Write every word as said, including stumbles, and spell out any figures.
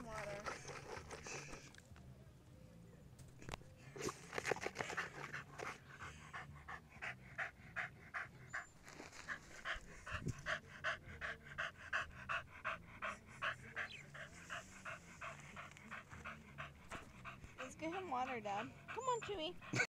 water. Let's get him water, Dad. Come on, Chewy.